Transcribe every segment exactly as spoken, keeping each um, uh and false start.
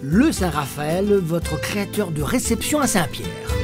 le Saint-Raphaël, votre créateur de réception à Saint-Pierre.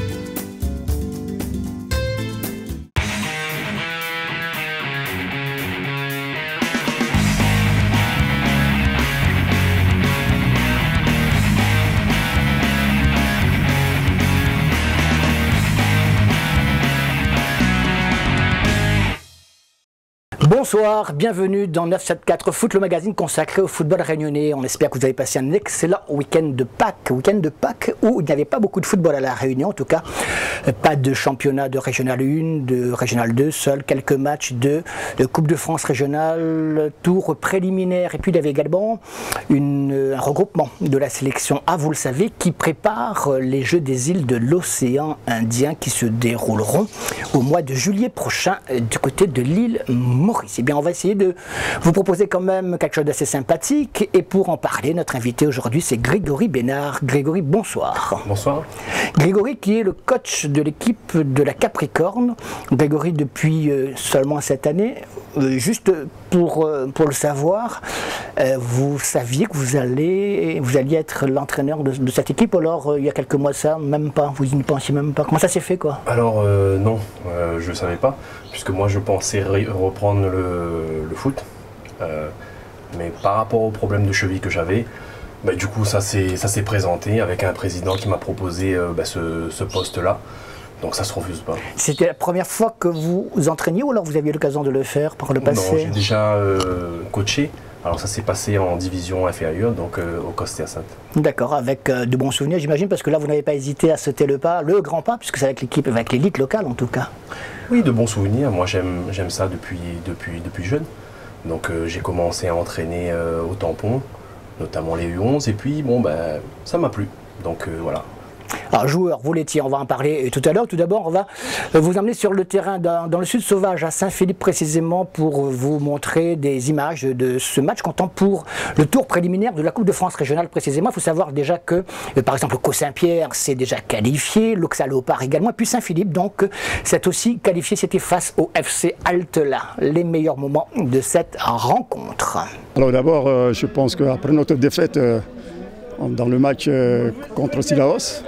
Bonsoir, bienvenue dans neuf cent soixante-quatre Foot, le magazine consacré au football réunionnais. On espère que vous avez passé un excellent week-end de Pâques, week-end de Pâques où il n'y avait pas beaucoup de football à la Réunion, en tout cas pas de championnat de Régional un, de Régional deux, seuls quelques matchs de, de Coupe de France régionale, tour préliminaire, et puis il y avait également une, un regroupement de la sélection A, vous le savez, qui prépare les Jeux des îles de l'océan Indien qui se dérouleront au mois de juillet prochain du côté de l'île Maurice. Eh bien, on va essayer de vous proposer quand même quelque chose d'assez sympathique. Et pour en parler, notre invité aujourd'hui, c'est Grégory Bénard. Grégory, bonsoir. Bonsoir. Grégory, qui est le coach de l'équipe de la Capricorne. Grégory, depuis euh, seulement cette année, euh, juste pour, euh, pour le savoir, euh, vous saviez que vous, allez, vous alliez être l'entraîneur de, de cette équipe, alors euh, il y a quelques mois de ça, même pas, vous n'y pensiez même pas. Comment ça s'est fait, quoi? Alors, euh, non, euh, je ne savais pas, puisque moi je pensais reprendre le le foot, euh, mais par rapport au problème de cheville que j'avais, bah, du coup ça s'est présenté avec un président qui m'a proposé euh, bah, ce, ce poste là, donc ça se refuse pas. C'était la première fois que vous vous entraîniez ou alors vous aviez l'occasion de le faire par le passé? Non, j'ai déjà euh, coaché. Alors ça s'est passé en division inférieure, donc euh, au Coste à Sainte. D'accord, avec euh, de bons souvenirs j'imagine, parce que là vous n'avez pas hésité à sauter le pas, le grand pas, puisque c'est avec l'équipe, avec l'élite locale en tout cas. Oui, de bons souvenirs, moi j'aime ça depuis, depuis, depuis jeune. Donc euh, j'ai commencé à entraîner euh, au tampon, notamment les U onze, et puis bon ben ça m'a plu, donc euh, voilà. Alors joueur, vous l'étiez, on va en parler tout à l'heure. Tout d'abord, on va vous emmener sur le terrain dans, dans le sud sauvage, à Saint-Philippe précisément, pour vous montrer des images de ce match comptant pour le tour préliminaire de la Coupe de France régionale précisément. Il faut savoir déjà que, euh, par exemple, Caussaint-Pierre s'est déjà qualifié, l'Auxal Léopard également, et puis Saint-Philippe, donc, s'est aussi qualifié, c'était face au F C Altela. Les meilleurs moments de cette rencontre. Alors d'abord, euh, je pense qu'après notre défaite euh, dans le match euh, contre Sillaos,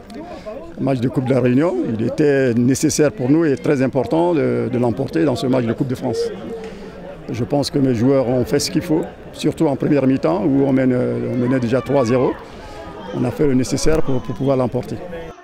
match de Coupe de la Réunion, il était nécessaire pour nous et très important de, de l'emporter dans ce match de Coupe de France. Je pense que mes joueurs ont fait ce qu'il faut, surtout en première mi-temps où on, mène, on menait déjà trois zéro. On a fait le nécessaire pour, pour pouvoir l'emporter.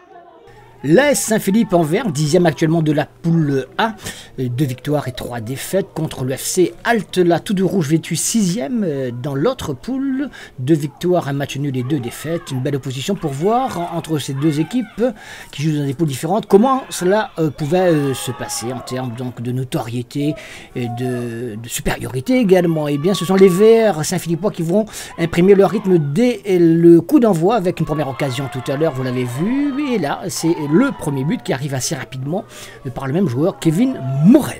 L'A S Saint-Philippe-Anvers, dixième actuellement de la poule A, deux victoires et trois défaites contre le F C Altela, tout de rouge vêtu, sixième dans l'autre poule, deux victoires, un match nul et deux défaites. Une belle opposition pour voir entre ces deux équipes qui jouent dans des poules différentes comment cela euh, pouvait euh, se passer en termes donc de notoriété et de, de supériorité également. Et bien ce sont les Verts Saint-Philippois qui vont imprimer leur rythme dès le coup d'envoi avec une première occasion tout à l'heure, vous l'avez vu, et là c'est le premier but qui arrive assez rapidement par le même joueur, Kevin Morel.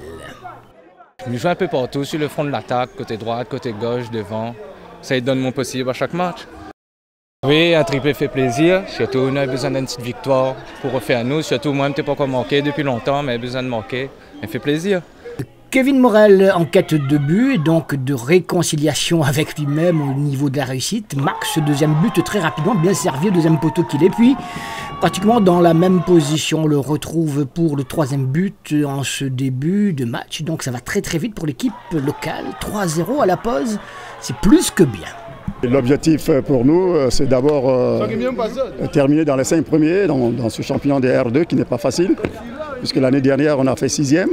Je joue un peu partout, sur le front de l'attaque, côté droite, côté gauche, devant. Ça donne mon possible à chaque match. Oui, un triplé fait plaisir. Surtout, on a besoin d'une petite victoire pour refaire à nous. Surtout, moi, je n'ai pas encore manqué depuis longtemps, mais besoin de manquer. Ça fait plaisir. Kevin Morel en quête de but et donc de réconciliation avec lui-même au niveau de la réussite. Marque ce deuxième but très rapidement, bien servi, le deuxième poteau qu'il est. Puis, pratiquement dans la même position, on le retrouve pour le troisième but en ce début de match. Donc ça va très très vite pour l'équipe locale. trois zéro à la pause, c'est plus que bien. L'objectif pour nous, c'est d'abord euh, terminer dans les cinq premiers dans, dans ce championnat des R deux qui n'est pas facile, puisque l'année dernière on a fait sixième.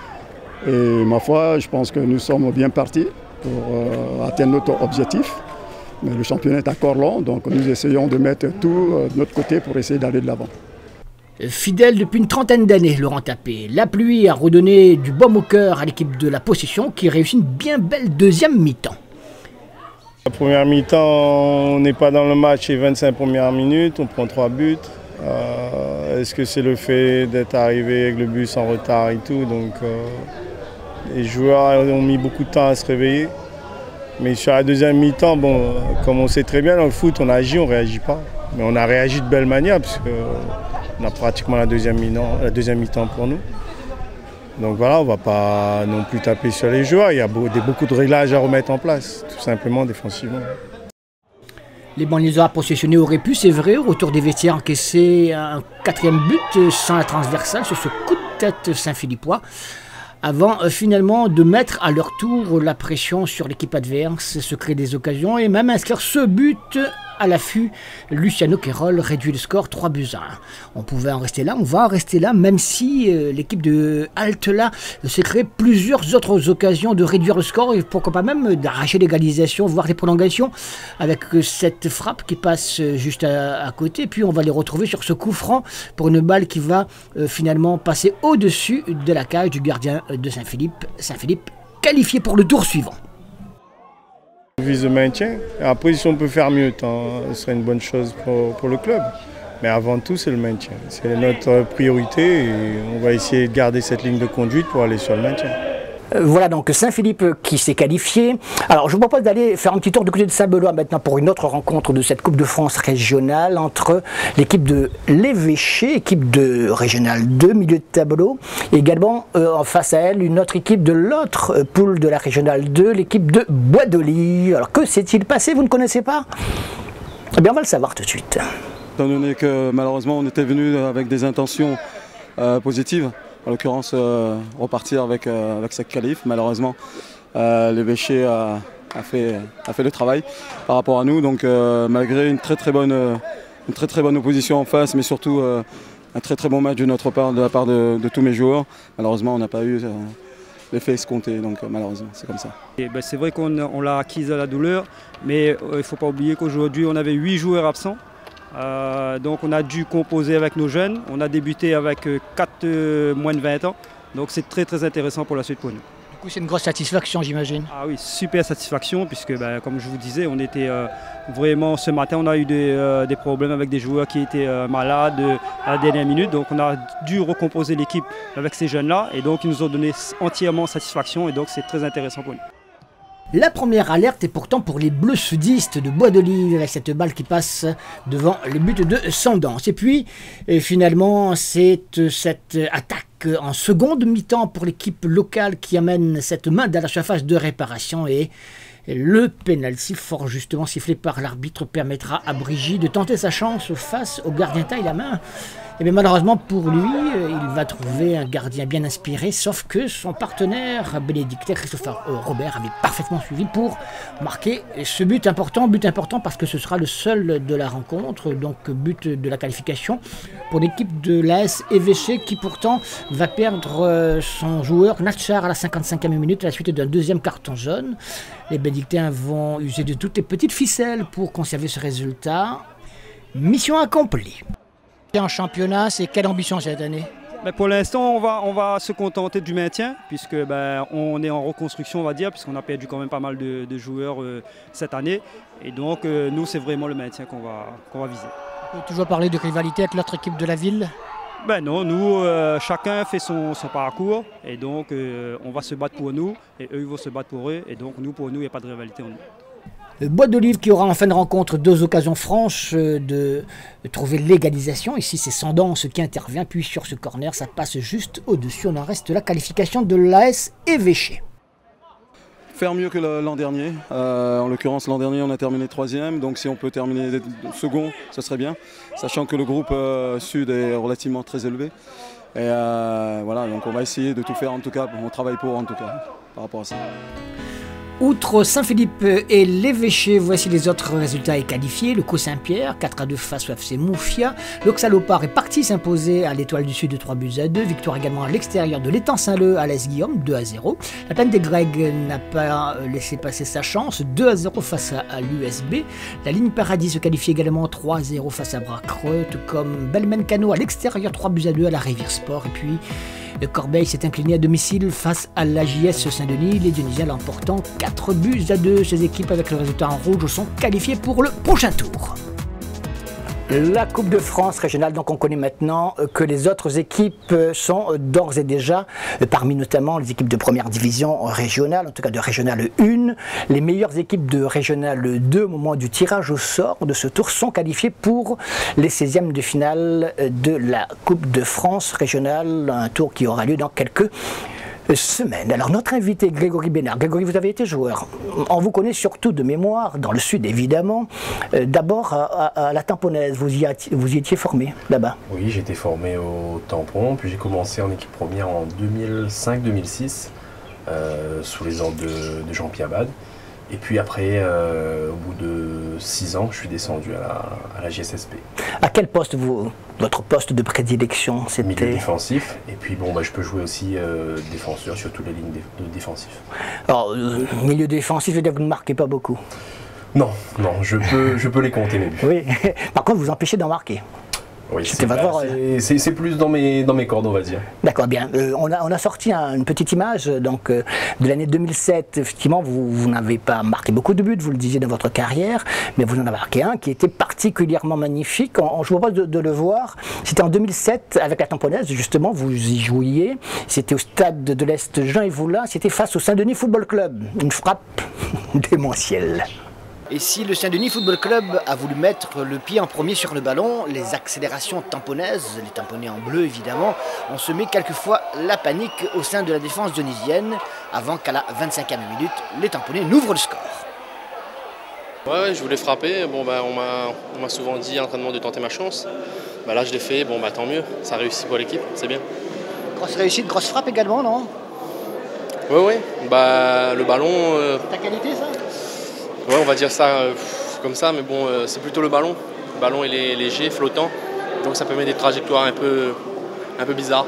Et ma foi, je pense que nous sommes bien partis pour euh, atteindre notre objectif. Mais le championnat est encore long, donc nous essayons de mettre tout euh, de notre côté pour essayer d'aller de l'avant. Fidèle depuis une trentaine d'années, Laurent Tapé. La pluie a redonné du baume au cœur à l'équipe de la possession qui réussit une bien belle deuxième mi-temps. La première mi-temps, on n'est pas dans le match les vingt-cinq premières minutes, on prend trois buts. Euh, Est-ce que c'est le fait d'être arrivé avec le bus en retard et tout, donc euh, les joueurs ont mis beaucoup de temps à se réveiller. Mais sur la deuxième mi-temps, bon, comme on sait très bien dans le foot, on agit, on ne réagit pas. Mais on a réagi de belle manière puisqu'on a pratiquement la deuxième mi-temps pour nous. Donc voilà, on ne va pas non plus taper sur les joueurs. Il y a beaucoup de réglages à remettre en place, tout simplement défensivement. Les banlieusards possessionnés auraient pu, c'est vrai, au retour des vestiaires, encaisser un quatrième but sans la transversale sur ce coup de tête Saint-Philippois, avant euh, finalement de mettre à leur tour la pression sur l'équipe adverse, se créer des occasions et même inscrire ce but à l'affût. Luciano Querol réduit le score trois buts à un. On pouvait en rester là, on va en rester là, même si euh, l'équipe de Altela s'est créé plusieurs autres occasions de réduire le score et pourquoi pas même d'arracher l'égalisation, voire les prolongations, avec euh, cette frappe qui passe euh, juste à, à côté. Puis on va les retrouver sur ce coup franc pour une balle qui va euh, finalement passer au-dessus de la cage du gardien de Saint-Philippe. Saint-Philippe qualifié pour le tour suivant. On vise le maintien. Après, si on peut faire mieux, tant, ce serait une bonne chose pour, pour le club. Mais avant tout, c'est le maintien. C'est notre priorité et on va essayer de garder cette ligne de conduite pour aller sur le maintien. Voilà donc Saint-Philippe qui s'est qualifié. Alors je vous propose d'aller faire un petit tour du côté de Saint-Belois maintenant pour une autre rencontre de cette Coupe de France régionale entre l'équipe de l'Évêché, équipe de Régional deux, milieu de tableau, et également euh, en face à elle une autre équipe de l'autre euh, poule de la Régionale deux, l'équipe de Bois d'Olive. Alors que s'est-il passé, vous ne connaissez pas? Eh bien on va le savoir tout de suite. Étant donné que malheureusement on était venu avec des intentions euh, positives, en l'occurrence euh, repartir avec, euh, avec cette qualif. Malheureusement, euh, l'Évêché a, a, fait, a fait le travail par rapport à nous. Donc euh, malgré une très très, bonne, une très très bonne opposition en face, mais surtout euh, un très très bon match de notre part, de la part de, de tous mes joueurs, malheureusement on n'a pas eu euh, l'effet escompté. Donc euh, malheureusement c'est comme ça. Ben, c'est vrai qu'on on l'a acquise à la douleur, mais il euh, ne faut pas oublier qu'aujourd'hui on avait huit joueurs absents. Euh, donc on a dû composer avec nos jeunes, on a débuté avec euh, quatre euh, moins de vingt ans, donc c'est très très intéressant pour la suite pour nous. Du coup c'est une grosse satisfaction j'imagine. Ah oui, super satisfaction puisque ben, comme je vous disais, on était euh, vraiment ce matin, on a eu des, euh, des problèmes avec des joueurs qui étaient euh, malades euh, à la dernière minute, donc on a dû recomposer l'équipe avec ces jeunes là et donc ils nous ont donné entièrement satisfaction et donc c'est très intéressant pour nous. La première alerte est pourtant pour les bleus sudistes de Bois d'Olive avec cette balle qui passe devant le but de Sandance. Et puis et finalement c'est cette attaque en seconde mi-temps pour l'équipe locale qui amène cette main dans la surface de réparation et le pénalty fort justement sifflé par l'arbitre permettra à Brigitte de tenter sa chance face au gardien taille la main. Et bien malheureusement pour lui, il va trouver un gardien bien inspiré, sauf que son partenaire bénédictin Christopher Robert avait parfaitement suivi pour marquer ce but important, but important parce que ce sera le seul de la rencontre, donc but de la qualification pour l'équipe de l'A S Évêché qui pourtant va perdre son joueur Natchar à la cinquante-cinquième minute à la suite d'un deuxième carton jaune. Les bénédictins vont user de toutes les petites ficelles pour conserver ce résultat. Mission accomplie. En championnat, c'est quelle ambition cette année? Ben pour l'instant, on va, on va se contenter du maintien, puisque ben, on est en reconstruction, on va dire, puisqu'on a perdu quand même pas mal de, de joueurs euh, cette année. Et donc, euh, nous, c'est vraiment le maintien qu'on va, qu'on va viser. On peut toujours parler de rivalité avec l'autre équipe de la ville? Ben non, nous, euh, chacun fait son, son parcours, et donc euh, on va se battre pour nous, et eux, ils vont se battre pour eux, et donc nous, pour nous, il n'y a pas de rivalité en nous. Bois d'Olive qui aura en fin de rencontre deux occasions franches de trouver l'égalisation. Ici c'est Sandance qui intervient, puis sur ce corner ça passe juste au-dessus. On en reste la qualification de l'A S Évêché. Faire mieux que l'an dernier. Euh, en l'occurrence l'an dernier on a terminé troisième, donc si on peut terminer second, ça serait bien. Sachant que le groupe euh, sud est relativement très élevé. Et euh, voilà, donc on va essayer de tout faire en tout cas, on travaille pour en tout cas par rapport à ça. Outre Saint-Philippe et l'Évêché, voici les autres résultats et qualifiés. Le Co Saint-Pierre, quatre à deux face au F C Moufia. L'Oxalopar est parti s'imposer à l'Étoile du Sud de trois buts à deux. Victoire également à l'extérieur de l'Étang Saint-Leu à l'A S Guillaume, deux à zéro. La Plaine des Grecs n'a pas laissé passer sa chance, deux à zéro face à l'U S B. La Ligne Paradis se qualifie également trois à zéro face à Bracreux, tout comme Belmencano à l'extérieur, trois buts à deux à la Rivière Sport. Et puis le Corbeil s'est incliné à domicile face à l'A J S Saint-Denis, les Dionysiens l'emportant quatre buts à deux. Ces équipes avec le résultat en rouge sont qualifiées pour le prochain tour. La Coupe de France régionale, donc on connaît maintenant que les autres équipes sont d'ores et déjà, parmi notamment les équipes de première division régionale, en tout cas de régionale un, les meilleures équipes de régionale deux au moment du tirage au sort de ce tour sont qualifiées pour les seizièmes de finale de la Coupe de France régionale, un tour qui aura lieu dans quelques semaine. Alors notre invité Grégory Bénard. Grégory, vous avez été joueur. On vous connaît surtout de mémoire, dans le sud évidemment. Euh, D'abord à, à, à la Tamponaise, vous y, vous y étiez formé là-bas? Oui, j'ai été formé au Tampon, puis j'ai commencé en équipe première en deux mille cinq deux mille six, euh, sous les ordres de, de Jean-Pierre Bade. Et puis après, euh, au bout de six ans, je suis descendu à la, à la J S S P. À quel poste, vous, votre poste de prédilection, c'était? Milieu défensif. Et puis bon, bah, je peux jouer aussi euh, défenseur sur toutes les lignes dé de défensif. Alors, euh, milieu défensif, je veux dire que vous ne marquez pas beaucoup? Non, non, je peux, je peux les compter mes buts. Oui, par contre, vous empêchez d'en marquer. Oui, c'est bah, plus dans mes, dans mes cordes, on va dire. D'accord, bien. Euh, on, a, on a sorti un, une petite image donc, euh, de l'année deux mille sept. Effectivement, vous, vous n'avez pas marqué beaucoup de buts, vous le disiez dans votre carrière, mais vous en avez marqué un qui était particulièrement magnifique. On, je vous propose de, de le voir. C'était en deux mille sept avec la Tamponaise, justement, vous y jouiez. C'était au stade de l'Est Jean Evoula. C'était face au Saint-Denis Football Club. Une frappe démentielle. Et si le Saint-Denis Football Club a voulu mettre le pied en premier sur le ballon, les accélérations tamponaises, les tamponnés en bleu évidemment, on se met quelquefois la panique au sein de la défense dionysienne, avant qu'à la vingt-cinquième minute, les tamponnés n'ouvrent le score. Ouais, ouais, je voulais frapper, bon, bah, on m'a souvent dit à l'entraînement de tenter ma chance. Bah, là je l'ai fait, bon, bah, tant mieux, ça réussit pour l'équipe, c'est bien. Grosse réussite, grosse frappe également, non? Oui, oui, bah, le ballon... Euh... Ta qualité ça? Ouais, on va dire ça euh, comme ça, mais bon, euh, c'est plutôt le ballon. Le ballon, il est léger, flottant, donc ça permet des trajectoires un peu, un peu bizarres.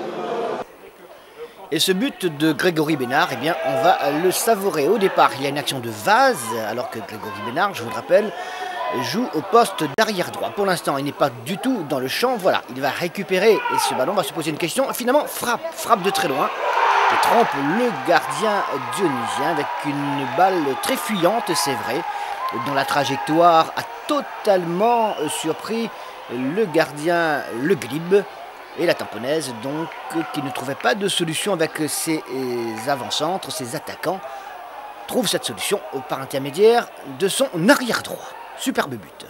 Et ce but de Grégory Bénard, eh bien, on va le savourer. Au départ, il y a une action de vase, alors que Grégory Bénard, je vous le rappelle, joue au poste d'arrière droit. Pour l'instant, il n'est pas du tout dans le champ. Voilà, il va récupérer et ce ballon va se poser une question. Finalement, frappe, frappe de très loin. Et trompe le gardien dionysien avec une balle très fuyante, c'est vrai, dont la trajectoire a totalement surpris le gardien Le Glib et la Tamponaise, donc, qui ne trouvait pas de solution avec ses avant-centres, ses attaquants, trouve cette solution par intermédiaire de son arrière droit. Superbe but.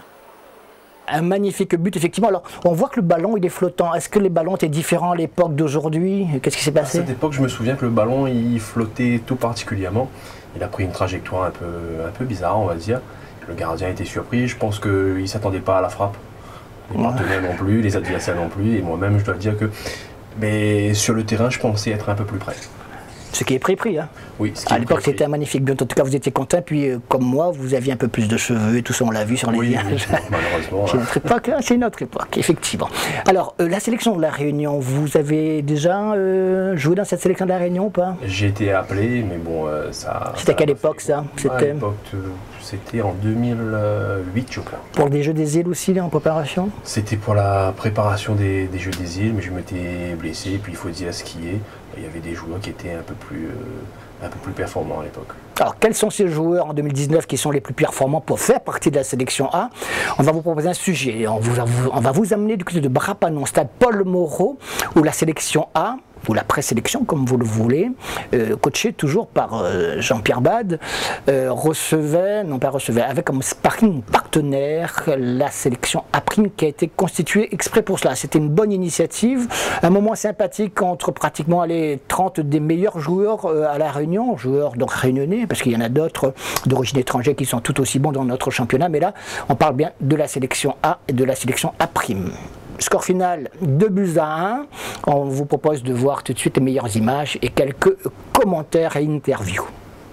Un magnifique but, effectivement. Alors, on voit que le ballon, il est flottant. Est-ce que les ballons étaient différents à l'époque d'aujourd'hui? Qu'est-ce qui s'est passé? À cette époque, je me souviens que le ballon, il flottait tout particulièrement. Il a pris une trajectoire un peu, un peu bizarre, on va dire. Le gardien était surpris. Je pense qu'il ne s'attendait pas à la frappe. Les partenaires non plus, les adversaires non plus. Et moi-même, je dois dire que mais sur le terrain, je pensais être un peu plus près. Ce qui est pris-pris, hein. Oui, ce qui à l'époque, c'était un magnifique but. En tout cas, vous étiez content. Puis, euh, comme moi, vous aviez un peu plus de cheveux et tout ça, on l'a vu sur les oui, images. Oui, malheureusement. C'est une autre époque, hein, c'est une autre époque, effectivement. Alors, euh, la sélection de la Réunion, vous avez déjà euh, joué dans cette sélection de la Réunion ou pas? J'ai été appelé, mais bon, euh, ça... C'était à quelle époque, ça? À l'époque, c'était en deux mille huit, je crois. Pour des Jeux des îles aussi, là, en préparation? C'était pour la préparation des, des Jeux des îles, mais je m'étais blessé, et puis il faut dire ce qui est. Il y avait des joueurs qui étaient un peu plus, euh, un peu plus performants à l'époque. Alors, quels sont ces joueurs en deux mille dix-neuf qui sont les plus performants pour faire partie de la sélection A? On va vous proposer un sujet. On, vous, on va vous amener du côté de Brapanon, stade Paul Moreau, où la sélection A, ou la présélection, comme vous le voulez, euh, coachée toujours par euh, Jean-Pierre Bade, euh, recevait, non pas recevait, avec comme sparring partenaire la sélection A-Prime qui a été constituée exprès pour cela. C'était une bonne initiative, un moment sympathique entre pratiquement les trente des meilleurs joueurs euh, à la Réunion, joueurs donc réunionnais, parce qu'il y en a d'autres d'origine étrangère qui sont tout aussi bons dans notre championnat, mais là, on parle bien de la sélection A et de la sélection A-Prime. Score final, deux buts à un. On vous propose de voir tout de suite les meilleures images et quelques commentaires et interviews.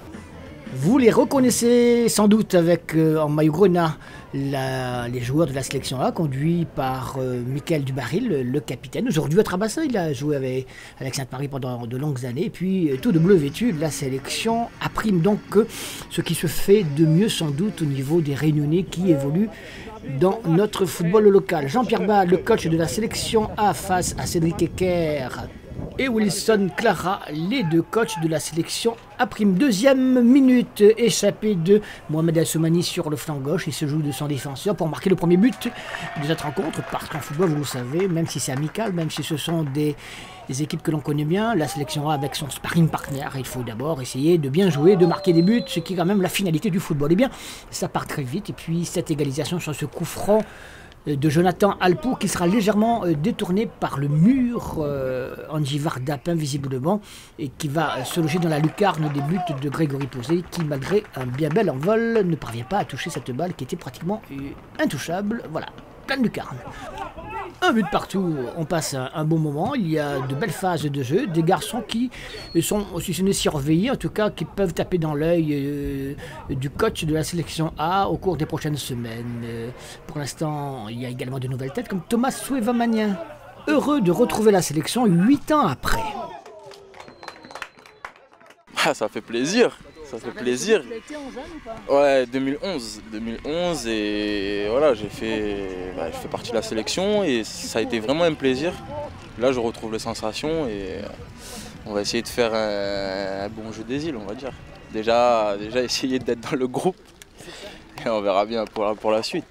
Vous les reconnaissez sans doute avec euh, en maillot grenat la, les joueurs de la sélection A, conduits par euh, Michael Dubaril, le, le capitaine. Aujourd'hui à Trabassin, il a joué avec, avec Sainte-Marie pendant de longues années. Et puis euh, tout de bleu vêtu de la sélection A-Prime. Donc euh, ce qui se fait de mieux sans doute au niveau des Réunionnais qui évoluent dans notre football local. Jean-Pierre Bade, le coach de la sélection A, face à Cédric Ecker et Wilson Clara, les deux coachs de la sélection A-Prime. Deuxième minute, échappée de Mohamed Assoumani sur le flanc gauche. Il se joue de son défenseur pour marquer le premier but de cette rencontre. Parce qu'en football, vous le savez, même si c'est amical, même si ce sont des, des équipes que l'on connaît bien, la sélection A avec son sparring partner, il faut d'abord essayer de bien jouer, de marquer des buts, ce qui est quand même la finalité du football. Et bien, ça part très vite. Et puis cette égalisation sur ce coup franc de Jonathan Alpou qui sera légèrement détourné par le mur euh, Angivar Dapin visiblement et qui va se loger dans la lucarne des buts de Grégory Posé qui malgré un bien bel envol ne parvient pas à toucher cette balle qui était pratiquement euh, intouchable. Voilà, plein de lucarne. Un but partout, on passe un, un bon moment, il y a de belles phases de jeu, des garçons qui sont, si ce n'est surveillés, en tout cas qui peuvent taper dans l'œil euh, du coach de la sélection A au cours des prochaines semaines. Euh, pour l'instant, il y a également de nouvelles têtes comme Thomas Suevamanien, heureux de retrouver la sélection huit ans après. Ah, ça fait plaisir, ça fait plaisir. Ouais, deux mille onze, deux mille onze et voilà, j'ai fait, bah, j'ai fait partie de la sélection et ça a été vraiment un plaisir. Là, je retrouve les sensations et on va essayer de faire un, un bon jeu des îles, on va dire. Déjà, déjà essayer d'être dans le groupe et on verra bien pour la, pour la suite.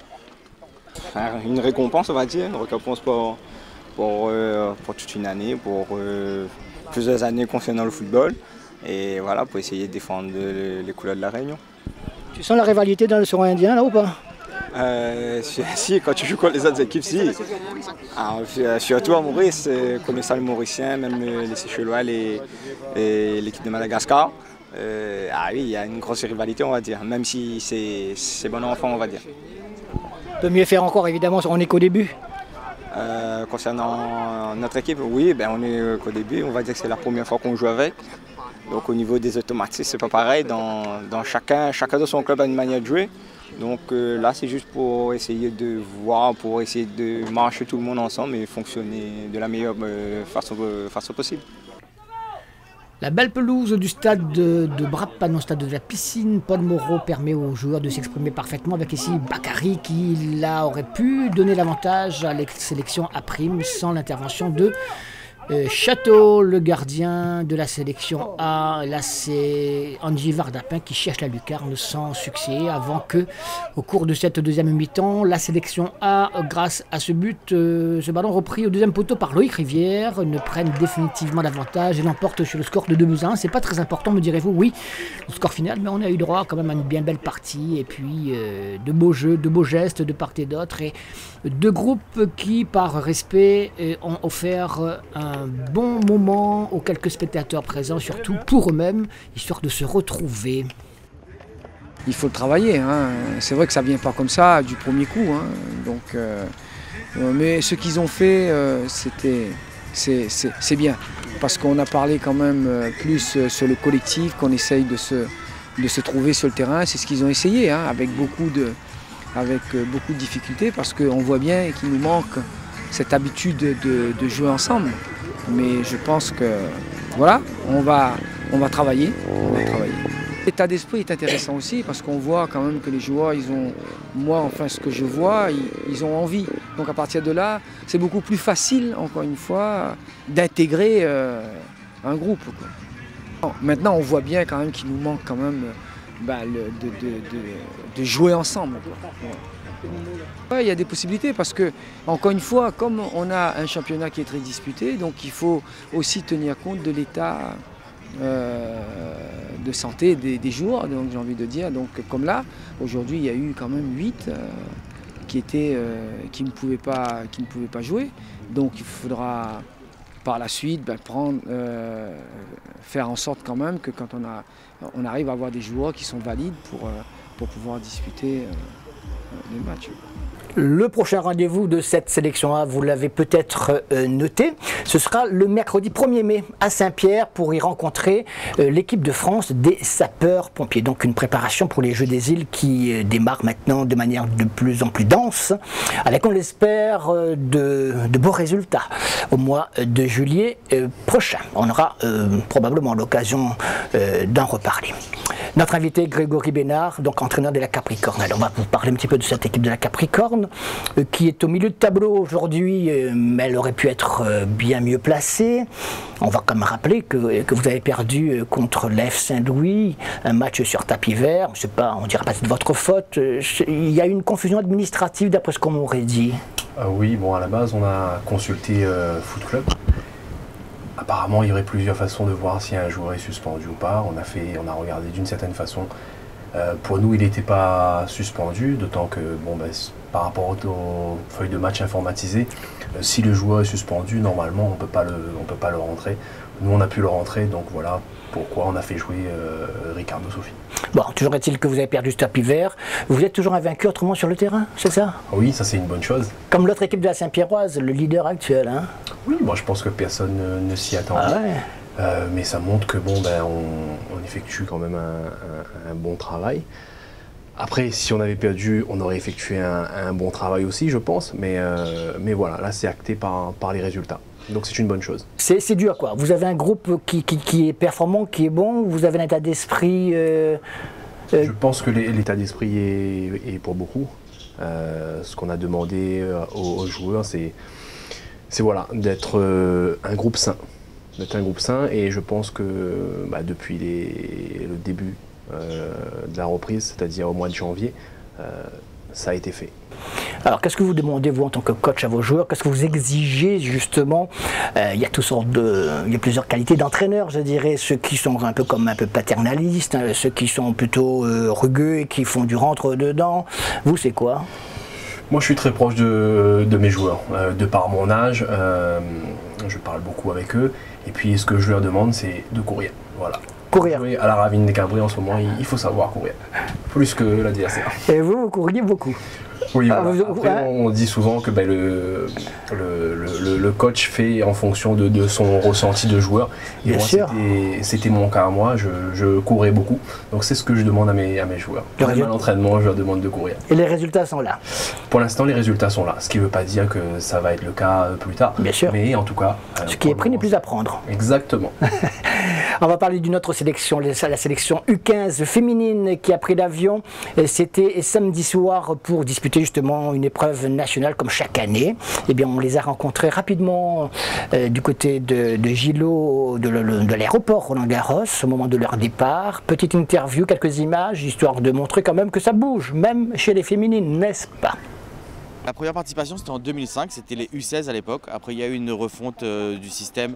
Une récompense, on va dire, une récompense pour, pour, euh, pour toute une année, pour euh, plusieurs années concernant le football. Et voilà, pour essayer de défendre les couleurs de la Réunion. Tu sens la rivalité dans le Sorin indien là ou pas? euh, si, si, quand tu joues contre les autres équipes, si. Alors, surtout à Maurice, connaissant le Mauricien, même les Seychellois et, et l'équipe de Madagascar. Euh, ah oui, il y a une grosse rivalité, on va dire, même si c'est bon enfant, on va dire. On peut mieux faire encore, évidemment, on est qu'au début. Euh, concernant notre équipe, oui, ben on est qu'au début, on va dire que c'est la première fois qu'on joue avec. Donc au niveau des automatismes, c'est pas pareil, dans, dans chacun, chacun de son club a une manière de jouer. Donc euh, là, c'est juste pour essayer de voir, pour essayer de marcher tout le monde ensemble et fonctionner de la meilleure euh, façon, euh, façon possible. La belle pelouse du stade de, de Brappan, au stade de la piscine, Paul Moreau permet aux joueurs de s'exprimer parfaitement avec ici Bakary qui là aurait pu donner l'avantage à la sélection à prime sans l'intervention de Euh, Château, le gardien de la sélection A. Là, c'est Angivar Dapin qui cherche la lucarne sans succès avant que, au cours de cette deuxième mi-temps, la sélection A, grâce à ce but, euh, ce ballon repris au deuxième poteau par Loïc Rivière, ne prenne définitivement l'avantage et l'emporte sur le score de deux buts à un. C'est pas très important, me direz-vous, oui, le score final, mais on a eu droit quand même à une bien belle partie et puis euh, de beaux jeux, de beaux gestes de part et d'autre et deux groupes qui, par respect, euh, ont offert euh, un un bon moment aux quelques spectateurs présents, surtout pour eux-mêmes, histoire de se retrouver. Il faut le travailler, hein. C'est vrai que ça ne vient pas comme ça du premier coup, hein. Donc, euh, mais ce qu'ils ont fait, euh, c'était, c'est bien, parce qu'on a parlé quand même plus sur le collectif, qu'on essaye de se, de se trouver sur le terrain, c'est ce qu'ils ont essayé, hein, avec beaucoup de, avec beaucoup de difficultés, parce qu'on voit bien qu'il nous manque cette habitude de, de jouer ensemble. Mais je pense que voilà, on va, on va travailler. On va travailler. L'état d'esprit est intéressant aussi parce qu'on voit quand même que les joueurs, ils ont, moi enfin ce que je vois, ils, ils ont envie. Donc à partir de là, c'est beaucoup plus facile, encore une fois, d'intégrer euh, un groupe, quoi. Bon, maintenant, on voit bien quand même qu'il nous manque quand même bah, le, de, de, de, de jouer ensemble, quoi. Ouais. Ouais, il y a des possibilités parce que, encore une fois, comme on a un championnat qui est très disputé, donc il faut aussi tenir compte de l'état euh, de santé des, des joueurs, donc j'ai envie de dire. Donc comme là, aujourd'hui, il y a eu quand même huit euh, qui, étaient, euh, qui, ne pouvaient pas, qui ne pouvaient pas jouer. Donc il faudra par la suite ben, prendre, euh, faire en sorte quand même que quand on, a, on arrive à avoir des joueurs qui sont valides pour, euh, pour pouvoir disputer euh, les matchs. Le prochain rendez-vous de cette sélection A, vous l'avez peut-être euh, noté, ce sera le mercredi premier mai à Saint-Pierre pour y rencontrer euh, l'équipe de France des sapeurs-pompiers. Donc une préparation pour les Jeux des îles qui euh, démarrent maintenant de manière de plus en plus dense, avec on l'espère euh, de, de beaux résultats au mois de juillet euh, prochain. On aura euh, probablement l'occasion euh, d'en reparler. Notre invité Grégory Bénard, donc entraîneur de la Capricorne. Alors on va vous parler un petit peu de cette équipe de la Capricorne euh, qui est au milieu de tableau aujourd'hui, euh, mais elle aurait pu être euh, bien mieux placée. On va quand même rappeler que, que vous avez perdu euh, contre l'A F Saint-Louis, un match sur tapis vert. Je sais pas, on dirait pas que c'est de votre faute. Euh, il y a eu une confusion administrative d'après ce qu'on m'aurait dit. Euh, oui, bon à la base on a consulté euh, Foot Club. Apparemment, il y aurait plusieurs façons de voir si un joueur est suspendu ou pas. On a, fait, on a regardé d'une certaine façon Euh, pour nous, il n'était pas suspendu, d'autant que bon, ben, par rapport aux feuilles de match informatisées, euh, si le joueur est suspendu, normalement, on peut pas le, on peut pas le rentrer. Nous, on a pu le rentrer, donc voilà pourquoi on a fait jouer euh, Ricardo Soffi. Bon, toujours est-il que vous avez perdu ce tapis vert. Vous êtes toujours invaincu autrement sur le terrain, c'est ça? Oui, ça c'est une bonne chose. Comme l'autre équipe de la Saint-Pierroise, le leader actuel. Hein? Oui, moi je pense que personne ne, ne s'y attendait. Ah ouais. euh, mais ça montre que bon, ben, on, on effectue quand même un, un, un bon travail. Après, si on avait perdu, on aurait effectué un, un bon travail aussi, je pense. Mais, euh, mais voilà, là c'est acté par, par les résultats. Donc c'est une bonne chose. C'est dû à quoi? Vous avez un groupe qui, qui, qui est performant, qui est bon? Vous avez un état d'esprit euh, euh... Je pense que l'état d'esprit est, est pour beaucoup. Euh, ce qu'on a demandé aux, aux joueurs, c'est voilà, d'être euh, un groupe sain. D'être un groupe sain, et je pense que bah, depuis les, le début euh, de la reprise, c'est-à-dire au mois de janvier, euh, ça a été fait. Alors, qu'est-ce que vous demandez, vous, en tant que coach, à vos joueurs? Qu'est-ce que vous exigez, justement? euh, Il y a toutes sortes de... Il y a plusieurs qualités d'entraîneurs, je dirais. Ceux qui sont un peu comme un peu paternalistes, hein, ceux qui sont plutôt euh, rugueux et qui font du rentre-dedans. Vous, c'est quoi? Moi, je suis très proche de, de mes joueurs. Euh, de par mon âge, euh, je parle beaucoup avec eux. Et puis, ce que je leur demande, c'est de courir. Voilà. Courir. À la Ravine des Cabris, en ce moment, il, il faut savoir courir. Plus que l'adversaire. Et vous, vous couriez beaucoup? Oui, voilà. Après, on dit souvent que ben, le, le, le, le coach fait en fonction de, de son ressenti de joueur. Et Bien moi, c'était mon cas à moi, je, je courais beaucoup. Donc c'est ce que je demande à mes, à mes joueurs. Même à l'entraînement, je leur demande de courir. Et les résultats sont là? Pour l'instant, les résultats sont là. Ce qui ne veut pas dire que ça va être le cas plus tard. Bien sûr. Mais en tout cas... Ce qui est pris n'est plus à prendre. Exactement. On va parler d'une autre sélection, la sélection U quinze féminine qui a pris l'avion. C'était samedi soir pour disputer justement une épreuve nationale comme chaque année. Eh bien, on les a rencontrés rapidement euh, du côté de, de Gillot, de, de l'aéroport Roland-Garros, au moment de leur départ. Petite interview, quelques images, histoire de montrer quand même que ça bouge, même chez les féminines, n'est-ce pas? La première participation, c'était en deux mille cinq, c'était les U seize à l'époque. Après, il y a eu une refonte euh, du système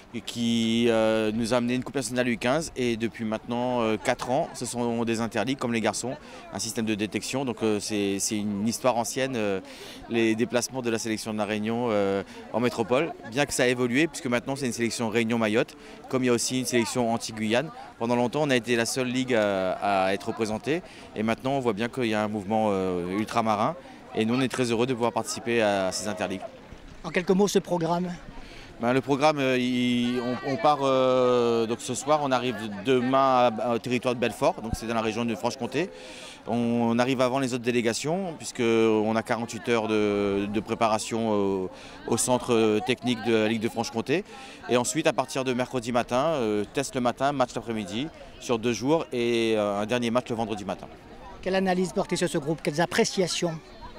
qui euh, nous a amené une Coupe nationale U quinze, et depuis maintenant euh, quatre ans, ce sont des interligues comme les garçons, un système de détection. Donc euh, c'est une histoire ancienne, euh, les déplacements de la sélection de la Réunion euh, en métropole, bien que ça a évolué, puisque maintenant c'est une sélection Réunion-Mayotte, comme il y a aussi une sélection Antilles-Guyane. Pendant longtemps, on a été la seule ligue à, à être représentée, et maintenant on voit bien qu'il y a un mouvement euh, ultramarin, et nous on est très heureux de pouvoir participer à ces interligues. En quelques mots, ce programme? Ben, le programme, il, on, on part euh, donc ce soir, on arrive demain au territoire de Belfort, donc c'est dans la région de Franche-Comté. On, on arrive avant les autres délégations, puisqu'on a quarante-huit heures de, de préparation au, au centre technique de la Ligue de Franche-Comté. Et ensuite, à partir de mercredi matin, euh, test le matin, match l'après-midi, sur deux jours, et euh, un dernier match le vendredi matin. Quelle analyse portez sur ce groupe? Quelles appréciations?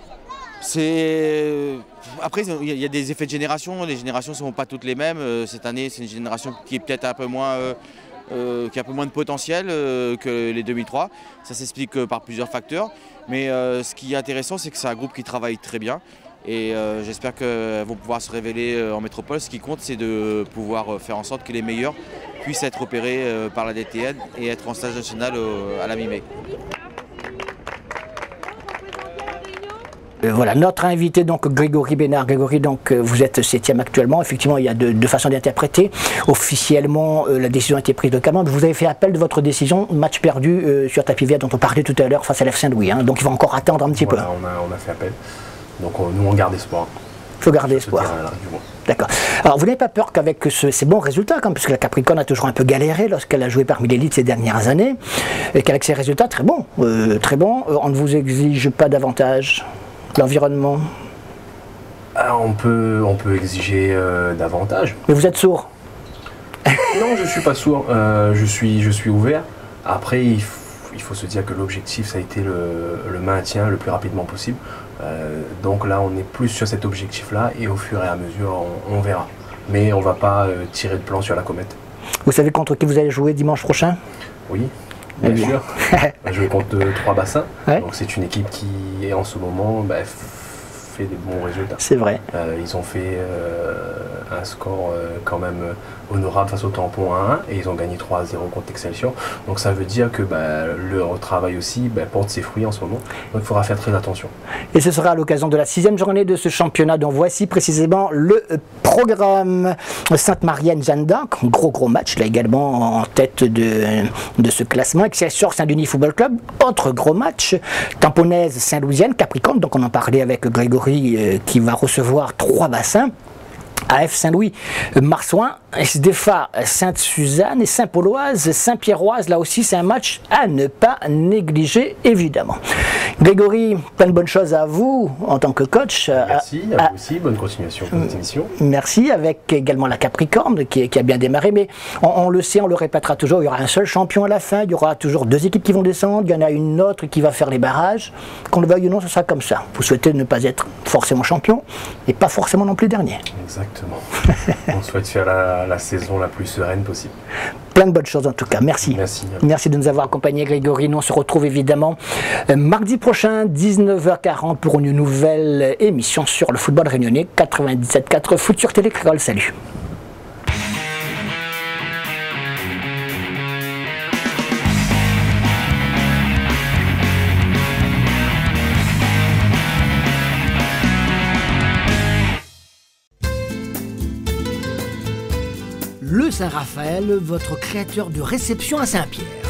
C'est... Après, il y a des effets de génération, les générations ne sont pas toutes les mêmes. Cette année, c'est une génération qui est peut-être un peu moins, euh, euh, qui a un peu moins de potentiel euh, que les deux mille trois. Ça s'explique euh, par plusieurs facteurs. Mais euh, ce qui est intéressant, c'est que c'est un groupe qui travaille très bien. Et euh, j'espère qu'elles vont pouvoir se révéler euh, en métropole. Ce qui compte, c'est de pouvoir faire en sorte que les meilleurs puissent être opérés euh, par la D T N et être en stage national euh, à la mi-mai. Euh, voilà, notre invité, donc Grégory Bénard. Grégory, donc vous êtes septième actuellement. Effectivement, il y a deux, deux façons d'interpréter. Officiellement, euh, la décision a été prise de Cameroun. Vous avez fait appel de votre décision, match perdu euh, sur tapis vert dont on parlait tout à l'heure face à l'F Saint-Louis. Hein, donc il va encore attendre un petit voilà, peu. On a, on a fait appel. Donc on, nous, on garde espoir. Il faut garder espoir. D'accord. Alors vous n'avez pas peur qu'avec ce, ces bons résultats, quand, puisque la Capricorne a toujours un peu galéré lorsqu'elle a joué parmi l'élite ces dernières années, et qu'avec ces résultats très bons, euh, très bons, euh, on ne vous exige pas davantage? L'environnement? On peut, on peut exiger euh, davantage. Mais vous êtes sourd? Non, je ne suis pas sourd, euh, je, suis, je suis ouvert. Après, il, il faut se dire que l'objectif, ça a été le, le maintien le plus rapidement possible. Euh, donc là, on est plus sur cet objectif-là, et au fur et à mesure, on, on verra. Mais on ne va pas euh, tirer de plan sur la comète. Vous savez contre qui vous allez jouer dimanche prochain? Oui. Bien, bien sûr, je vais contre trois bassins, ouais. Donc c'est une équipe qui est en ce moment bah, fait fait des bons résultats. C'est vrai. Euh, ils ont fait euh, un score euh, quand même honorable face au Tampon un un et ils ont gagné trois à zéro contre Excelsior. Donc ça veut dire que bah, leur travail aussi bah, porte ses fruits en ce moment. Donc il faudra faire très attention. Et ce sera à l'occasion de la sixième journée de ce championnat dont voici précisément le programme. Sainte-Marienne Jeanne d'Arc, gros gros match là également en tête de, de ce classement. Excelsior Saint-Denis Football Club, autre gros match. Tamponnaise Saint-Louisienne, Capricorne, donc on en parlait avec Grégory euh, qui va recevoir trois bassins. A F Saint-Louis, Marsouin, S D F A Sainte-Suzanne et Saint-Pauloise, Saint-Pierroise. Là aussi, c'est un match à ne pas négliger, évidemment. Grégory, plein de bonnes choses à vous en tant que coach. Merci, à, à vous aussi. Bonne continuation pour cette émission. Merci, avec également la Capricorne qui, qui a bien démarré. Mais on, on le sait, on le répétera toujours, il y aura un seul champion à la fin. Il y aura toujours deux équipes qui vont descendre. Il y en a une autre qui va faire les barrages. Qu'on le veuille ou non, ce sera comme ça. Vous souhaitez ne pas être forcément champion et pas forcément non plus dernier. Exactement. On souhaite faire la, la saison la plus sereine possible. Plein de bonnes choses en tout cas. Merci. Merci. Merci de nous avoir accompagnés, Grégory. Nous on se retrouve évidemment euh, mardi prochain, dix-neuf heures quarante, pour une nouvelle émission sur le football réunionnais. quatre-vingt-dix-sept point quatre Foot sur Télécrol. Salut. Le Saint-Raphaël, votre créateur de réception à Saint-Pierre.